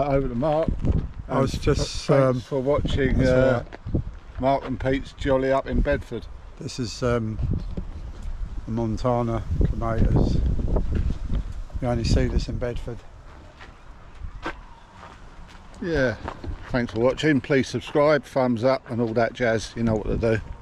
over to Mark. I was just thanks for watching Mark and Pete's Jolly up in Bedford. This is the Montana tomatoes. You only see this in Bedford. Yeah, thanks for watching. Please subscribe, thumbs up and all that jazz. You know what to do.